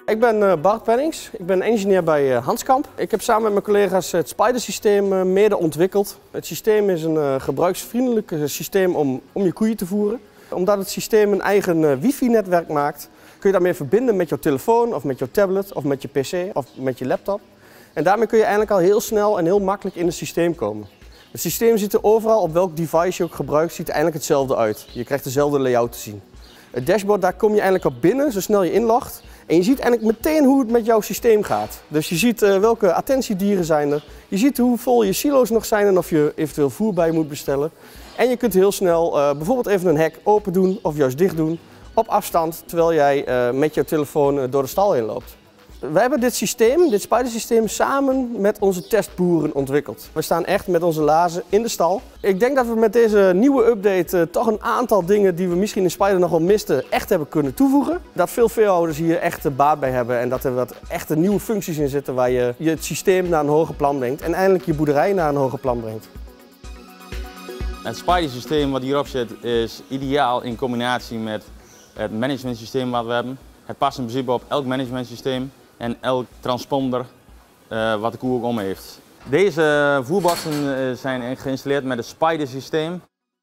Ik ben Bart Pennings, ik ben engineer bij Hanskamp. Ik heb samen met mijn collega's het Spider-systeem mede ontwikkeld. Het systeem is een gebruiksvriendelijk systeem om je koeien te voeren. Omdat het systeem een eigen wifi-netwerk maakt, kun je daarmee verbinden met jouw telefoon of met jouw tablet of met je pc of met je laptop. En daarmee kun je eigenlijk al heel snel en heel makkelijk in het systeem komen. Het systeem ziet er overal, op welk device je ook gebruikt, ziet er eigenlijk hetzelfde uit. Je krijgt dezelfde layout te zien. Het dashboard, daar kom je eigenlijk op binnen, zo snel je inlogt. En je ziet eigenlijk meteen hoe het met jouw systeem gaat. Dus je ziet welke attentiedieren zijn er. Je ziet hoe vol je silo's nog zijn en of je eventueel voer bij moet bestellen. En je kunt heel snel bijvoorbeeld even een hek open doen of juist dicht doen op afstand, terwijl jij met je telefoon door de stal heen loopt. We hebben dit systeem, dit Spider-systeem, samen met onze testboeren ontwikkeld. We staan echt met onze laarzen in de stal. Ik denk dat we met deze nieuwe update toch een aantal dingen die we misschien in Spider nog wel misten, echt hebben kunnen toevoegen. Dat veel veehouders hier echt baat bij hebben en dat er wat echte nieuwe functies in zitten waar je het systeem naar een hoger plan brengt en eindelijk je boerderij naar een hoger plan brengt. Het Spider-systeem wat hierop zit is ideaal in combinatie met het managementsysteem wat we hebben. Het past in principe op elk managementsysteem en elk transponder wat de koe ook om heeft. Deze voerboxen zijn geïnstalleerd met het Spider-systeem.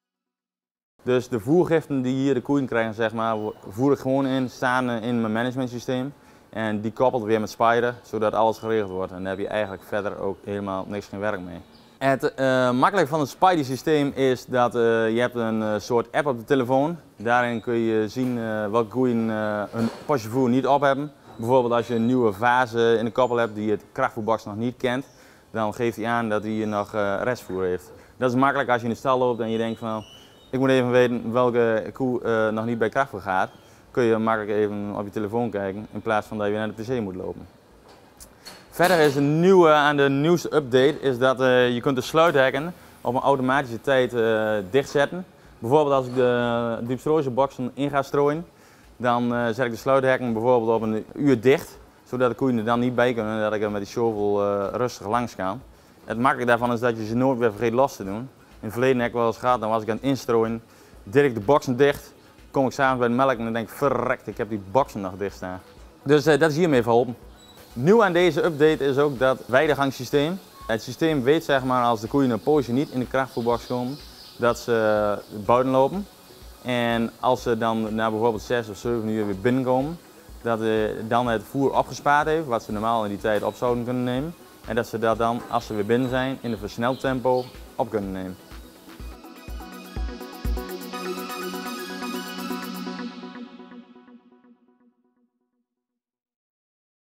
Dus de voergiften die hier de koeien krijgen, zeg maar, voer ik gewoon in, staan in mijn managementsysteem. En die koppelt weer met Spider, zodat alles geregeld wordt. En daar heb je eigenlijk verder ook helemaal geen werk mee. Het makkelijke van het Spider-systeem is dat je hebt een soort app op de telefoon. Daarin kun je zien welke koeien hun potje voer niet op hebben. Bijvoorbeeld als je een nieuwe fase in de koppel hebt die het krachtvoerbox nog niet kent, dan geeft hij aan dat hij nog restvoer heeft. Dat is makkelijk als je in de stal loopt en je denkt van, ik moet even weten welke koe nog niet bij krachtvoer gaat. Kun je makkelijk even op je telefoon kijken in plaats van dat je weer naar de pc moet lopen. Verder is een nieuwe aan de nieuwste update is dat je kunt de sluithekken op een automatische tijd dichtzetten. Bijvoorbeeld als ik de diepstrooienboxen in ga strooien, dan zet ik de sluithekken bijvoorbeeld op een uur dicht, zodat de koeien er dan niet bij kunnen en dat ik er met die shovel rustig langs kan. Het makkelijke daarvan is dat je ze nooit weer vergeet los te doen. In het verleden heb ik wel eens gehad, dan was ik aan het instrooien, deed ik de boxen dicht, kom ik s'avonds bij de melk en dan denk ik, verrekt, ik heb die boxen nog dicht staan. Dus dat is hiermee verholpen. Nieuw aan deze update is ook dat weidegangssysteem. Het systeem weet, zeg maar, als de koeien een poosje niet in de krachtvoerbox komen, dat ze buiten lopen. En als ze dan na bijvoorbeeld 6 of 7 uur weer binnenkomen, dat dan het voer opgespaard heeft, wat ze normaal in die tijd op zouden kunnen nemen. En dat ze dat dan, als ze weer binnen zijn, in een versneld tempo op kunnen nemen.